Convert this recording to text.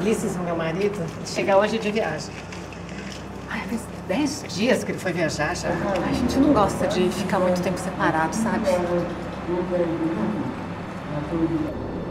Ulisses, o meu marido, chega hoje de viagem. Ai, faz 10 dias que ele foi viajar já. A gente não gosta de ficar muito tempo separado, sabe?